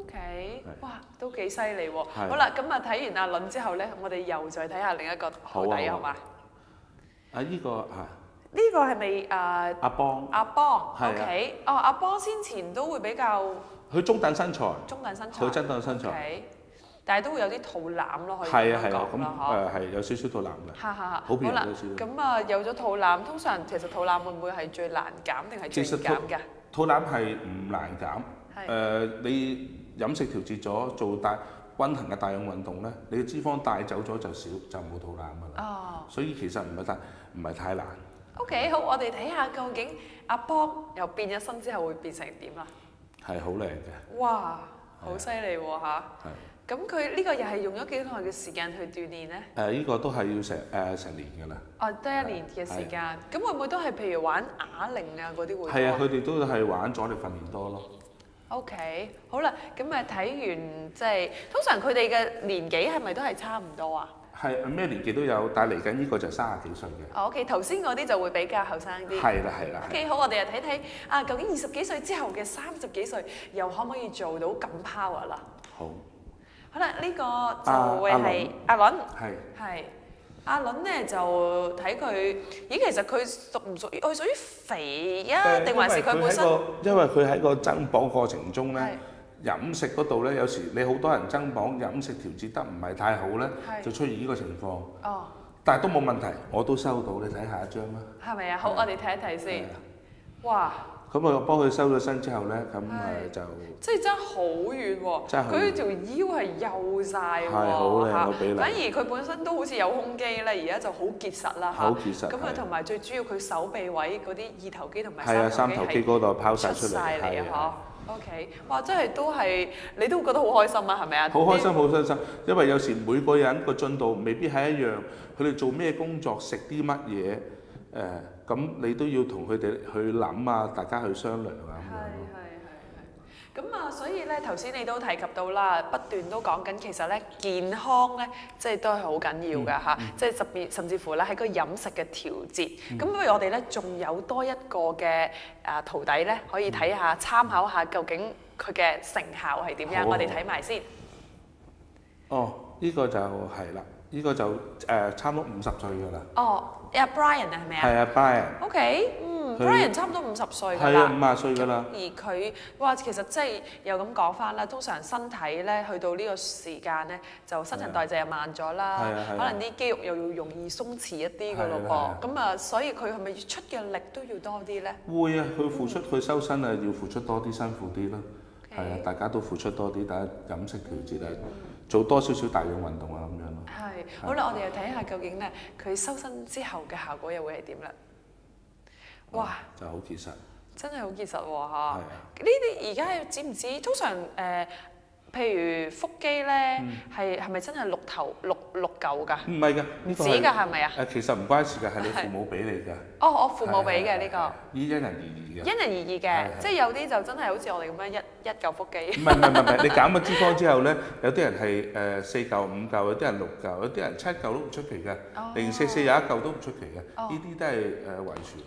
OK，哇，都幾犀利喎！好啦，咁啊睇完阿倫之後咧，我哋又再睇下另一個徒弟好嘛？ 啊，呢個係呢個係咪誒？ 阿邦。 阿邦，OK，哦，阿邦先前都會比較。 佢中等身材。 中等身材。 佢中等身材。 OK，但係都會有啲肚腩咯，可以係啊係咁講啦，嗬。 誒係有少少肚腩嘅。 哈哈， 好便宜啦，咁啊有咗肚腩，通常其實肚腩會唔會係最難減定係最難減㗎？ 肚腩係唔難減。誒，你飲食調節咗，做大均衡嘅帶氧運動咧，你嘅脂肪帶走咗就少，就冇肚腩㗎啦。哦。所以其實唔係太唔係太難。 OK，好，我哋睇下究竟阿邦又變咗身之後會變成點啦？ 係好靚嘅。 哇！好犀利喎嚇。係。咁佢呢個又係用咗幾耐嘅時間去鍛鍊咧？誒， 呢個都係要成誒成年㗎啦。 哦，得一年嘅時間。咁會唔會都係譬如玩啞鈴啊嗰啲會？ 係啊，佢哋都係玩阻力訓練多咯。 OK，好啦，咁誒睇完即係通常佢哋嘅年紀係咪都係差唔多啊？ 係咩年紀都有，但係嚟緊呢個就三十幾歲嘅。 哦 OK，頭先嗰啲就會比較後生啲。係啦係啦。 OK，好，我哋又睇睇啊，究竟二十幾歲之後嘅三十幾歲又可唔可以做到咁 power 啦？好。好啦，呢個就會係阿倫。係。係。阿倫咧就睇佢，咦，其實佢屬唔屬於佢屬於肥啊，定還是佢本身？ 因為佢喺個增磅過程中咧，飲食嗰度咧，有時你好多人增磅，飲食調節得唔係太好咧，就出現呢個情況。哦。但係都冇問題，我都收到，你睇下一張啦。係咪啊？好，我哋睇一睇先。哇！咁我幫佢收咗身之後咧，咁誒就即係爭好遠喎！ 爭好遠。 佢條腰係幼晒喎， 係好靚個比例。 反而佢本身都好似有胸肌咧，而家就好結實啦嚇。 好結實。 咁啊，同埋最主要佢手臂位嗰啲二頭肌同埋三頭肌嗰度拋晒出嚟。 出曬嚟啊！嗬。 OK， 哇！真係都係你都會覺得好開心啊，係咪啊？ 好開心，好開心，因為有時每個人個進度未必係一樣，佢哋做咩工作，食啲乜嘢，誒咁你都要同佢哋去諗啊，大家去商量啊咁樣咯。 咁啊，所以咧頭先你都提及到啦，不斷都講緊其實咧健康咧，即係都係好緊要㗎嚇，即係特別甚至乎咧喺個飲食嘅調節。咁不如我哋咧仲有多一個嘅啊徒弟咧，可以睇下參考下究竟佢嘅成效係點樣，我哋睇埋先。哦， 呢個就係啦，呢個就誒差唔多五十歲㗎啦。 哦，阿 Brian 啊，係咪啊？ 係啊，Brian。 OK，嗯，Brian 差唔多五十歲㗎啦。 係啊，五十歲㗎啦。 而佢哇，其實即係又咁講翻啦，通常身體咧去到呢個時間咧，就新陳代謝又慢咗啦，可能啲肌肉又要容易鬆弛一啲㗎咯噃。咁啊，所以佢係咪出嘅力都要多啲咧？ 會啊，佢付出佢修身啊，要付出多啲，辛苦啲咯。係啊，大家都付出多啲，大家飲食調節啊，做多少少大量運動啊咁樣咯。 係，好啦，我哋又睇下究竟咧，佢修身之後嘅效果又會係點啦？哇！ 就好結實，真係好結實喎嚇！呢啲而家知唔知？通常誒，譬如腹肌咧，係係咪真係六頭六六嚿㗎？ 唔係㗎， 唔止㗎係咪啊？ 誒，其實唔關事㗎，係你父母俾你㗎。 哦，我父母俾嘅呢個。 依因人而異嘅。 因人而異嘅，即係有啲就真係好似我哋咁樣一一嚿腹肌。 唔係唔係唔係，你減咗脂肪之後咧，有啲人係誒四嚿五嚿，有啲人六嚿，有啲人七嚿都唔出奇嘅，零四四有一嚿都唔出奇嘅，呢啲都係誒遺傳。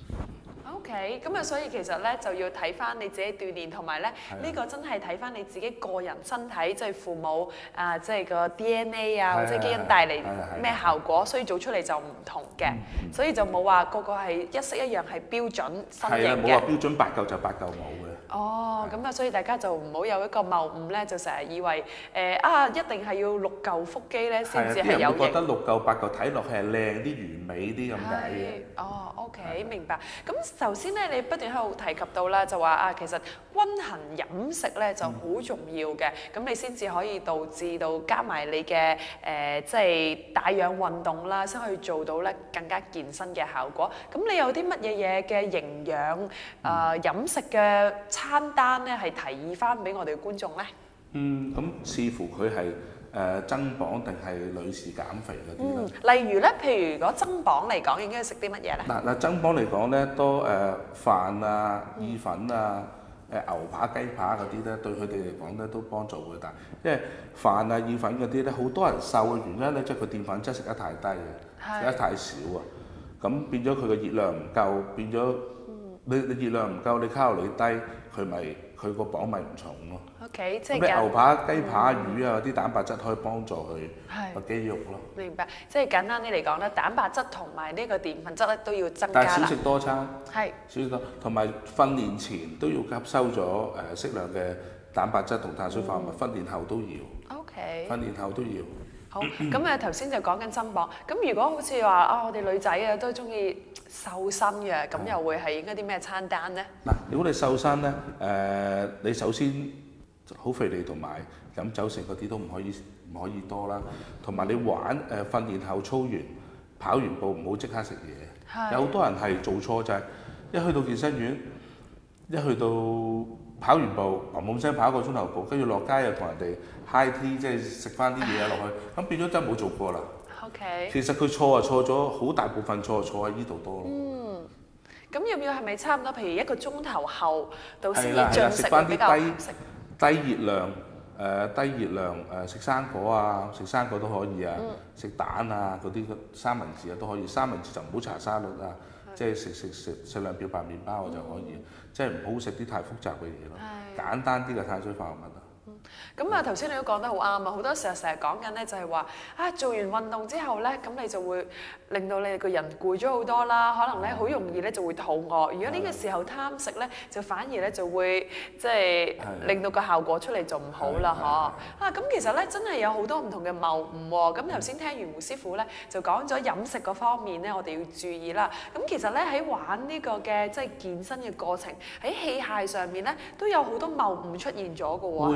OK， 咁啊，所以其實咧就要睇翻你自己鍛鍊，同埋咧呢個真係睇翻你自己個人身體，即係父母啊，即係個 D N A 啊，或者基因帶嚟咩效果，所以做出嚟就唔同嘅，所以就冇話個個係一式一樣係標準身形嘅。係啊， 冇話標準八嚿就八嚿冇嘅。 哦，咁啊，所以大家就唔好有一個謬誤咧，就成日以為誒啊一定係要六嚿腹肌咧先至係有型。啲人會覺得六嚿八嚿睇落係靚啲、完美啲咁解嘅。 哦 ，OK， 明白。咁頭先咧，你不斷喺度提及到啦，就話啊，其實均衡飲食咧就好重要嘅，咁、嗯、你先至可以導致到加埋你嘅誒、呃，即係帶氧運動啦，先可以做到咧更加健身嘅效果。咁你有啲乜嘢嘢嘅營養誒、呃、飲食嘅餐單咧，係提議翻俾我哋觀眾咧？ 嗯，咁視乎佢係誒增磅定係女士減肥嗰啲啦。 例如咧，譬如如果增磅嚟講，應該食啲乜嘢咧？ 嗱嗱，增磅嚟講咧，多誒飯啊、意粉啊、誒牛扒、雞扒嗰啲咧，對佢哋嚟講咧都幫助會大。因為飯啊、意粉嗰啲咧，好多人瘦嘅原因咧，即係佢澱粉質食得太低嘅，食得太少啊。咁變咗佢嘅熱量唔夠，變咗你你熱量唔夠，你卡路里低，佢咪佢個磅咪唔重咯。 OK， 即係咁牛扒、雞扒、魚啊嗰啲蛋白質可以幫助佢個肌肉咯。 明白，即係簡單啲嚟講咧，蛋白質同埋呢個澱粉質咧都要增加啦。 但係少食多餐， 係少食多，同埋訓練前都要吸收咗誒適量嘅蛋白質同碳水化合物，訓練後都要。 OK。 訓練後都要。 好，咁啊頭先就講緊增磅，咁如果好似話啊，我哋女仔啊都中意瘦身嘅，咁又會係應該啲咩餐單咧？ 嗱，如果你瘦身咧，誒、呃、你首先好肥膩同埋飲酒食嗰啲都唔可以唔可以多啦，同埋你玩誒、呃、訓練後操完跑完步唔好即刻食嘢，有好多人係做錯就係、是、一去到健身院，一去到跑完步，砰砰聲跑一個鐘頭步，跟住落街又同人哋 high tea， 即係食翻啲嘢落去，咁變咗真係冇做過啦。 OK。 其實佢錯啊錯咗，好大部分錯錯喺呢度多咯。 嗯，咁要唔要係咪差唔多？譬如一個鐘頭後到先至進食翻啲比較低低熱量誒、呃、低熱量誒食、呃、生果啊，食生果都可以啊，食、嗯、蛋啊嗰啲三文治啊都可以，三文治就唔好搽沙律啊。即係食食食食兩片白麵包我就可以，嗯、即係唔好食啲太複雜嘅嘢咯，簡單啲嘅碳水化合物啊。 咁啊頭先你都講得好啱啊！好多時候成日講緊咧就係話啊做完運動之後咧，咁你就會令到你個人攰咗好多啦，可能咧好容易咧就會肚餓。如果呢個時候貪食咧，就反而咧就會即係令到個效果出嚟就唔好啦，嗬。啊咁其實咧真係有好多唔同嘅謬誤喎。咁頭先聽完胡師傅咧就講咗飲食嗰方面咧，我哋要注意啦。咁其實咧喺玩呢個嘅即係健身嘅過程，喺器械上面咧都有好多謬誤出現咗嘅喎。 會㗎會㗎。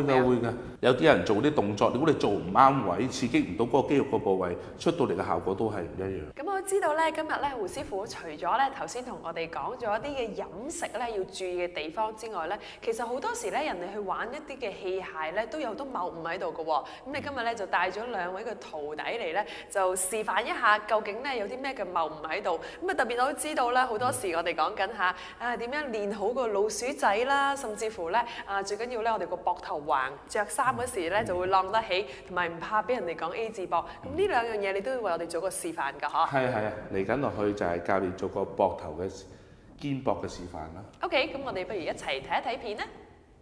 嘅。有啲人做啲動作，如果你做唔啱位，刺激唔到嗰個肌肉個部位，出到嚟嘅效果都係唔一樣。 咁我知道咧，今日咧胡師傅除咗咧頭先同我哋講咗一啲嘅飲食咧要注意嘅地方之外咧，其實好多時咧人哋去玩一啲嘅器械咧都有好多謬誤喺度嘅喎。咁你今日咧就帶咗兩位嘅徒弟嚟咧，就示範一下究竟咧有啲咩嘅謬誤喺度。咁啊特別我都知道咧，好多時我哋講緊下啊點樣練好個老鼠仔啦，甚至乎咧啊最緊要咧我哋個膊頭橫，着衫嗰時咧就會晾得起，同埋唔怕俾人哋講 A 字膊。咁呢兩樣嘢你都要為我哋做個示範㗎，嗬？ 係啊係啊，嚟緊落去就係教練做個膊頭嘅肩膊嘅示範啦。 OK，咁我哋不如一齊睇一睇片咧。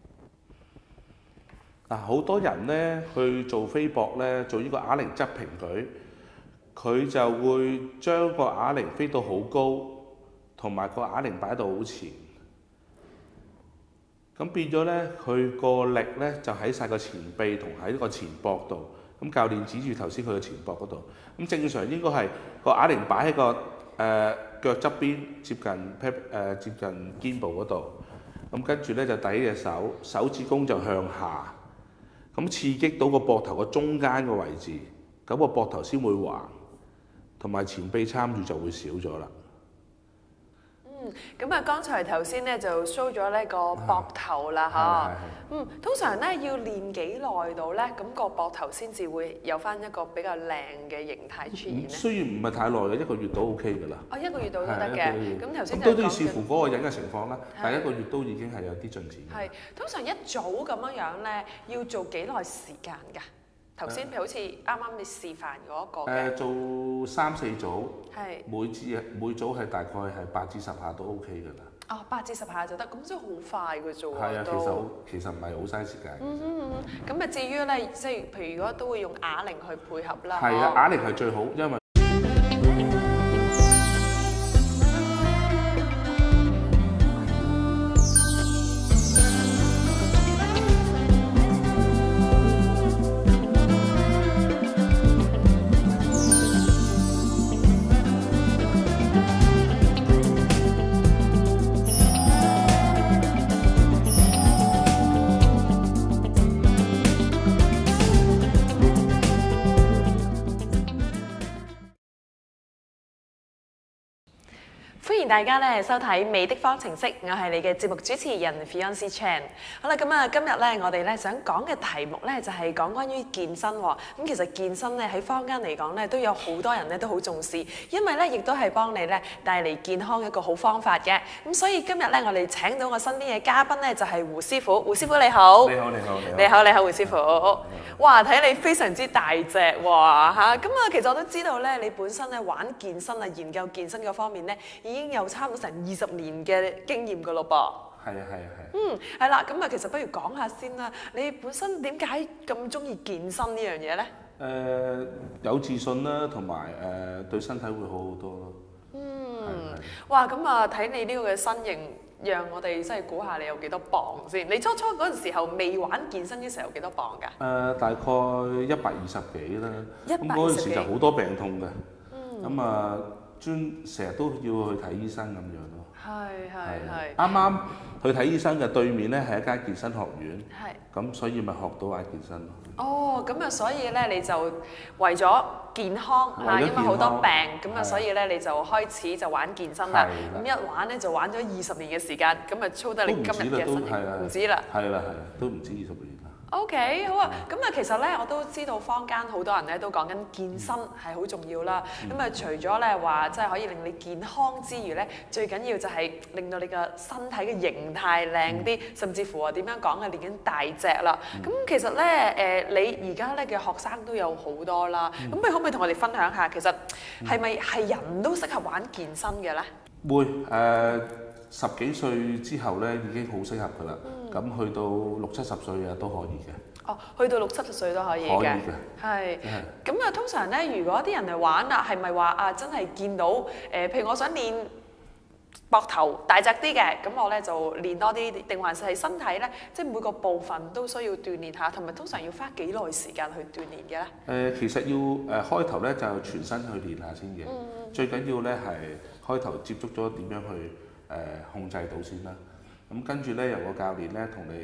嗱，好多人咧去做飛膊咧，做呢個啞鈴側平舉，佢就會將個啞鈴飛到好高，同埋個啞鈴擺到好前。咁變咗咧，佢個力咧就喺晒個前臂同喺個前膊度。咁教練指住頭先佢嘅前膊嗰度。咁正常應該係個啞鈴擺喺個誒、呃、腳側邊，接近 pat 誒、呃、接近肩部嗰度。咁跟住咧就抵隻手，手指公就向下。咁刺激到個膊頭個中間個位置，咁個膊頭先會橫，同埋前臂參與就會少咗啦。 嗯，咁啊，剛才頭先咧就 show 咗呢個膊頭啦，嚇。嗯，通常咧要練幾耐到咧，咁個膊頭先至會有翻一個比較靚嘅形態出現咧。 雖然唔係太耐嘅，一個月都 OK 㗎啦。 哦，一個月到都得嘅。咁頭先都都要視乎嗰個人嘅情況啦。但係一個月都已經係有啲進展。 係，通常一早咁樣樣咧，要做幾耐時間㗎？頭先譬如好似啱啱你示範嗰個嘅。 誒，做三四組。 係。 每次每組係大概係八至十下都 OK 㗎啦。 哦，八至十下就得，咁真係好快嘅啫喎。 係啊，其實好，其實唔係好嘥時間。 嗯嗯嗯。咁啊，至於咧，即係譬如如果都會用啞鈴去配合啦。 係啊，啞鈴係最好，因為。 歡迎大家咧收睇《美的方程式》，我係你嘅節目主持人 Fiancee Chan。好啦，咁啊今日咧我哋咧想講嘅題目咧就係講關於健身喎。咁其實健身咧喺坊間嚟講咧都有好多人咧都好重視，因為咧亦都係幫你咧帶嚟健康一個好方法嘅。咁所以今日咧我哋請到我身邊嘅嘉賓咧就係胡師傅。胡師傅你好。 你好，你好，你好。 你好，你好，胡師傅。哇，睇你非常之大隻喎嚇。咁啊，其實我都知道咧，你本身咧玩健身啊、研究健身嗰方面咧，已經有差唔多成二十年嘅經驗噶咯噃。 係啊，係啊，係。 嗯，係啦，咁啊，其實不如講下先啦。你本身點解咁中意健身呢樣嘢咧？ 誒，有自信啦，同埋誒對身體會好好多咯。 嗯。哇，咁啊，睇你呢個嘅身形，讓我哋真係估下你有幾多磅先？你初初嗰陣時候未玩健身嘅時候，幾多磅㗎？ 誒，大概一百二十幾啦。 一百二十幾。 咁嗰陣時就好多病痛嘅。嗯。咁啊，專成日都要去睇醫生咁樣咯。係係係。啱啱去睇醫生嘅對面咧係一間健身學院。係。咁所以咪學到玩健身咯。哦， 咁啊，所以咧你就為咗健康嚇，因為好多病，咁啊，所以咧你就開始就玩健身啦。咁一玩咧就玩咗二十年嘅時間，咁啊操得你今日嘅身形，唔止啦。 係啦係啦，都唔止二十年啦。 OK， 好啊。咁啊，其實咧我都知道坊間好多人咧都講緊健身係好重要啦。咁啊，除咗咧話即係可以令你健康之餘咧，最緊要就係令到你個身體嘅形態靚啲，甚至乎話點樣講啊，練緊大隻啦。咁其實咧誒，你而家咧嘅學生都有好多啦。咁你可唔可以同我哋分享下，其實係咪係人都適合玩健身嘅咧？ 會誒。十幾歲之後咧已經好適合㗎啦，咁、嗯、去到六七十歲啊都可以嘅。 哦，去到六七十歲都可以嘅。可以嘅。係。咁啊，通常咧，如果啲人嚟玩啊，係咪話啊真係見到誒、呃，譬如我想練膊頭大隻啲嘅，咁我咧就練多啲，定還是係身體咧，即係每個部分都需要鍛鍊下，同埋通常要花幾耐時間去鍛鍊嘅咧？誒、 呃，其實要誒、呃、開頭咧就全身去練下先嘅，嗯、最緊要咧係開頭接觸咗點樣去。誒、呃、控制到先啦，咁跟住咧由個教練咧同你誒、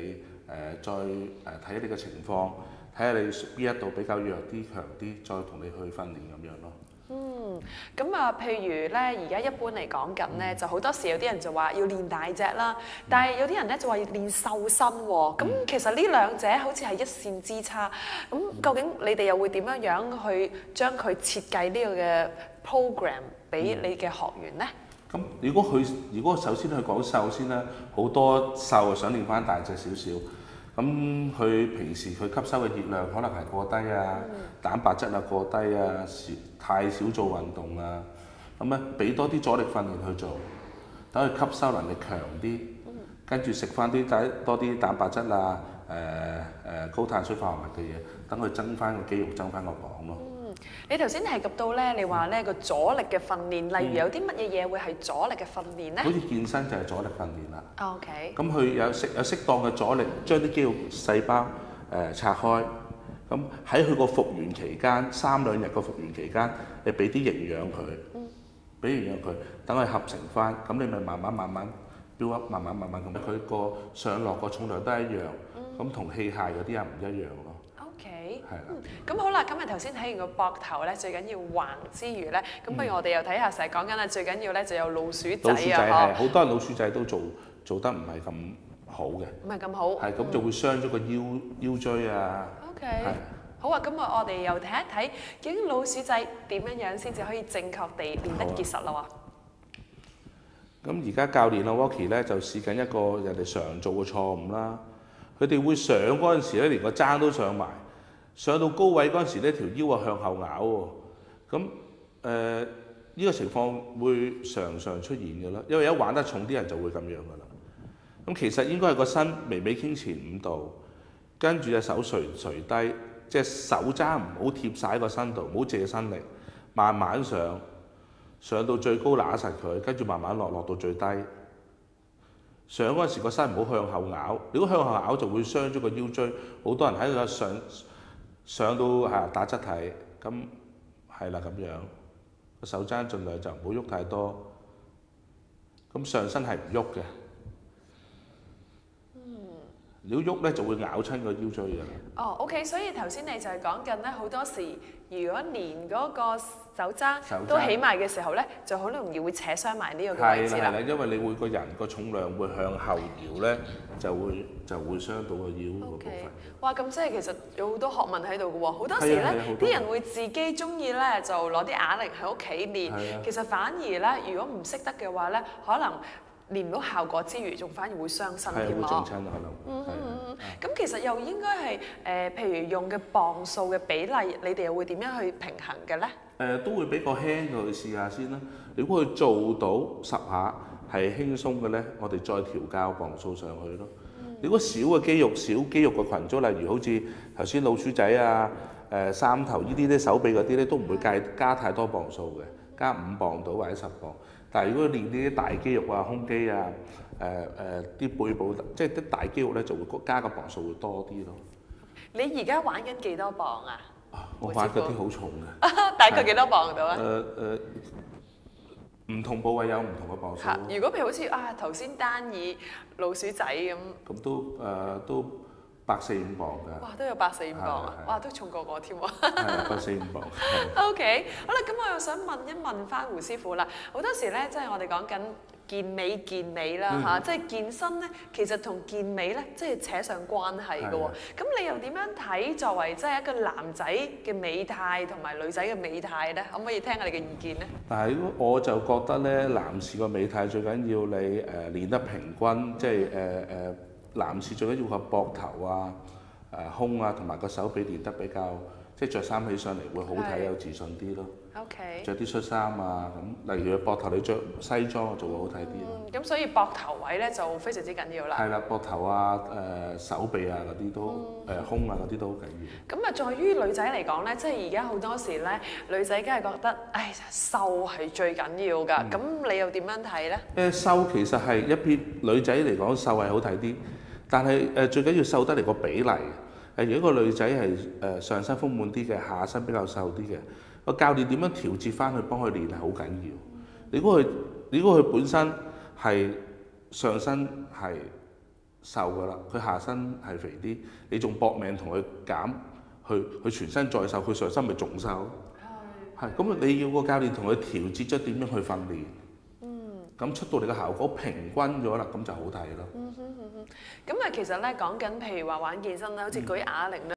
再誒睇下你嘅情況，睇下你邊一度比較弱啲、強啲，再同你去訓練咁樣咯。 嗯，咁啊，譬如咧，而家一般嚟講緊咧，就好多時有啲人就話要練大隻啦，但係有啲人咧就話要練瘦身喎。咁、嗯、其實呢兩者好似係一線之差。咁究竟你哋又會點樣樣去將佢設計呢個嘅 program 俾你嘅學員咧？ 咁、嗯、如果佢如果首先去講瘦先啦，好多瘦想練翻大隻少少。咁佢平時佢吸收嘅熱量可能係過低啊，嗯、蛋白質啊過低啊，少太少做運動啊，咁咧俾多啲阻力訓練去做，等佢吸收能力強啲，嗯、跟住食翻啲仔多啲蛋白質啊，誒、呃、誒高碳水化合物嘅嘢，等佢增翻個肌肉，增翻個磅咯。 你頭先提及到咧，你話咧個阻力嘅訓練，例如有啲乜嘢嘢會係阻力嘅訓練咧？ 好似健身就係阻力訓練啦。 OK。咁佢有適有適當嘅阻力，將啲肌肉細胞誒、呃、拆開。咁喺佢個復原期間，三兩日個復原期間，你俾啲營養佢，俾營養佢，等佢合成翻。咁你咪慢慢慢慢 build up，慢慢慢慢咁，佢個上落個重量都係一樣。咁同、嗯、器械嗰啲又唔一樣咯。 OK， 係啦。 咁、嗯、好啦，今日頭先睇完個膊頭咧，最緊要橫之餘咧，咁不如我哋又睇下成日講緊啦，最緊要咧就有老鼠仔啊！ 老鼠仔係好多老鼠仔都做做得唔係咁好嘅， 唔係咁好， 係咁就會傷咗個腰腰椎啊。 OK，好啊，咁啊，我哋又睇一睇究竟老鼠仔點樣樣先至可以正確地練得結實啦喎。 咁而家教練阿 Walkie 咧就試緊一個人哋常做嘅錯誤啦。佢哋會上嗰陣時咧，連個踭都上埋，上到高位嗰陣時咧，條腰啊向後拗喎。咁誒呢個情況會常常出現嘅啦，因為一玩得重啲人就會咁樣噶啦。咁其實應該係個身微微傾前五度，跟住隻手垂垂低，即係手踭唔好貼晒喺個身度，唔好借身力，慢慢上，上到最高揦實佢，跟住慢慢落，落到最低。上嗰陣時個身唔好向後拗，如果向後拗就會傷咗個腰椎。好多人喺度上上到係打側體，咁係啦咁樣。個手踭盡量就唔好喐太多，咁上身係唔喐嘅。如果喐咧就會咬親個腰椎㗎啦。 哦、oh，OK， 所以頭先你就係講緊咧，好多時如果連嗰個手踭都起埋嘅時候咧，就好容易會扯傷埋呢個位置啦。係啦，係啦，因為你會個人個重量會向後搖咧，就會就會傷到個腰嗰部分。Okay. 哇，咁即係其實有好多學問喺度嘅喎。好多時咧，啲人會自己中意咧就攞啲啞鈴喺屋企練，其實反而咧，如果唔識得嘅話咧，可能練唔到效果之餘，仲反而會傷身添咯。係會整親可能。嗯嗯嗯。咁其實又應該係誒、呃，譬如用嘅磅數嘅比例，你哋又會點樣去平衡嘅咧？誒、 呃，都會俾個輕佢試下先啦。如果佢做到十下係輕鬆嘅咧，我哋再調校磅數上去咯。嗯、如果小嘅肌肉、小肌肉嘅群組，例如好似頭先老鼠仔啊、誒、呃、三頭呢啲咧、手臂嗰啲咧，都唔會計加太多磅數嘅，加五磅到或者十磅。但係如果練呢啲大肌肉啊、胸肌啊、誒誒啲背部，即係啲大肌肉咧，就會加個磅數會多啲咯。 你而家玩緊幾多磅啊？ 我玩嗰啲好重嘅。 大概幾多磅到啊？ 誒誒，唔同部位有唔同嘅磅數。 如果譬如好似啊頭先單以老鼠仔咁， 咁都誒、呃、都百四五磅㗎。哇， 都有百四五磅啊！哇，都重過我添喎。 係百四五磅。 O K， 好啦，咁我又想問一問翻胡師傅啦。好多時咧，即係我哋講緊健美健美啦嚇，嗯、即係健身咧，其實同健美咧，即係扯上關係嘅喎。咁你又點樣睇作為即係一個男仔嘅美態同埋女仔嘅美態咧？可唔可以聽下你嘅意見咧？ 但係我就覺得咧，男士個美態最緊要你誒、呃、練得平均，即係誒誒男士最緊要個膊頭啊、誒、呃、胸啊同埋個手臂練得比較，即係着衫起上嚟會好睇，有自信啲咯。 OK， 着啲恤衫啊，咁例如膊頭你着西裝就會好睇啲。 嗯，咁所以膊頭位咧就非常之緊要啦。係啦，膊頭啊、誒、呃、手臂啊嗰啲都誒、嗯呃、胸啊嗰啲都好緊要。咁啊， 在於女仔嚟講咧，即係而家好多時咧，女仔梗係覺得，唉，瘦係最緊要㗎。咁、嗯、你又點樣睇咧？ 誒瘦其實係一撇女仔嚟講，瘦係好睇啲，但係誒、呃、最緊要瘦得嚟個比例。誒如果個女仔係誒上身豐滿啲嘅，下身比較瘦啲嘅。個教練點樣調節翻去幫佢練係好緊要。如果佢如果佢本身係上身係瘦㗎啦，佢下身係肥啲，你仲搏命同佢減，去去全身再瘦，佢上身咪仲瘦？係。係，咁你要個教練同佢調節咗點樣去訓練。嗯。咁出到嚟嘅效果平均咗啦，咁就好睇咯。 嗯哼嗯哼。咁啊，其實咧講緊譬如話玩健身啦，好似舉啞鈴啦。